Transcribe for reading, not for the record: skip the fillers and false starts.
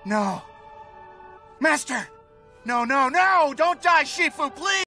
No. Master! No, no, no! Don't die, Shifu, please!